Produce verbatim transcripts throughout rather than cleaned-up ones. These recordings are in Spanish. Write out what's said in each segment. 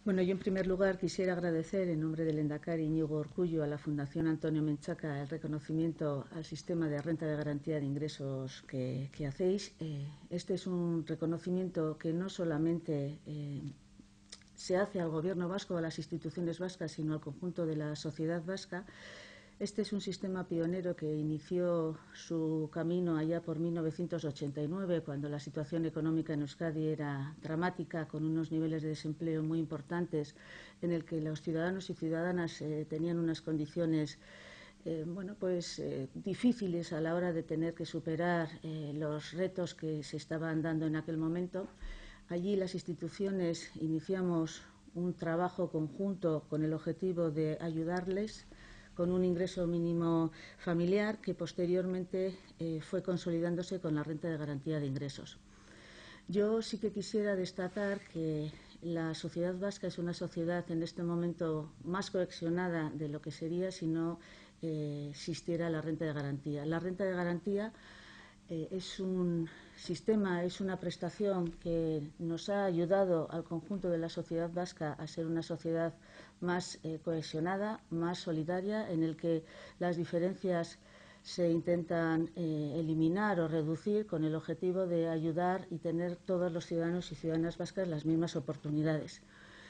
Bueno, yo en primer lugar quisiera agradecer en nombre del Endacari Íñigo Urkullu a la Fundación Antonio Menchaca el reconocimiento al sistema de renta de garantía de ingresos que, que hacéis. Eh, este es un reconocimiento que no solamente eh, se hace al Gobierno vasco, a las instituciones vascas, sino al conjunto de la sociedad vasca. Este es un sistema pionero que inició su camino allá por mil novecientos ochenta y nueve, cuando la situación económica en Euskadi era dramática, con unos niveles de desempleo muy importantes, en el que los ciudadanos y ciudadanas eh, tenían unas condiciones eh, bueno, pues, eh, difíciles a la hora de tener que superar eh, los retos que se estaban dando en aquel momento. Allí las instituciones iniciamos un trabajo conjunto con el objetivo de ayudarles con un ingreso mínimo familiar que posteriormente eh, fue consolidándose con la renta de garantía de ingresos. Yo sí que quisiera destacar que la sociedad vasca es una sociedad en este momento más cohesionada de lo que sería si no eh, existiera la renta de garantía. La renta de garantía eh, es un sistema, es una prestación que nos ha ayudado al conjunto de la sociedad vasca a ser una sociedad más eh, cohesionada, más solidaria, en el que las diferencias se intentan eh, eliminar o reducir con el objetivo de ayudar y tener todos los ciudadanos y ciudadanas vascas las mismas oportunidades.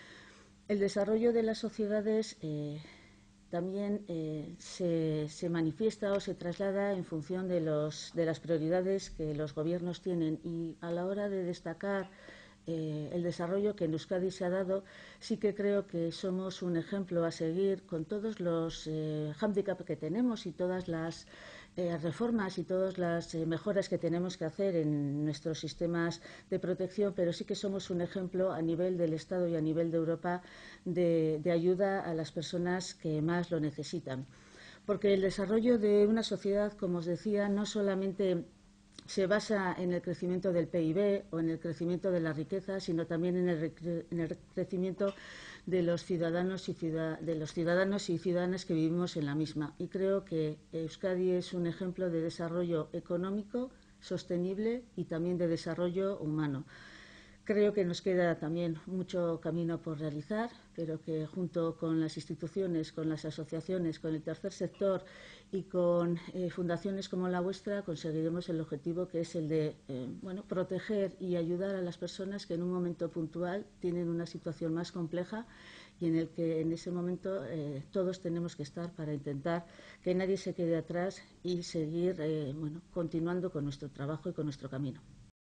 El desarrollo de las sociedades eh, también eh, se, se manifiesta o se traslada en función de, los, de las prioridades que los gobiernos tienen, y a la hora de destacar eh, el desarrollo que en Euskadi se ha dado, sí que creo que somos un ejemplo a seguir con todos los eh, hándicaps que tenemos y todas las eh, reformas y todas las eh, mejoras que tenemos que hacer en nuestros sistemas de protección, pero sí que somos un ejemplo a nivel del Estado y a nivel de Europa de, de ayuda a las personas que más lo necesitan. Porque el desarrollo de una sociedad, como os decía, no solamente se basa en el crecimiento del P I B o en el crecimiento de la riqueza, sino también en el, en el crecimiento de los ciudadanos y ciudad, de los ciudadanos y ciudadanas que vivimos en la misma. Y creo que Euskadi es un ejemplo de desarrollo económico sostenible y también de desarrollo humano. Creo que nos queda también mucho camino por realizar, pero que junto con las instituciones, con las asociaciones, con el tercer sector y con eh, fundaciones como la vuestra conseguiremos el objetivo, que es el de eh, bueno, proteger y ayudar a las personas que en un momento puntual tienen una situación más compleja y en el que en ese momento eh, todos tenemos que estar para intentar que nadie se quede atrás y seguir eh, bueno, continuando con nuestro trabajo y con nuestro camino.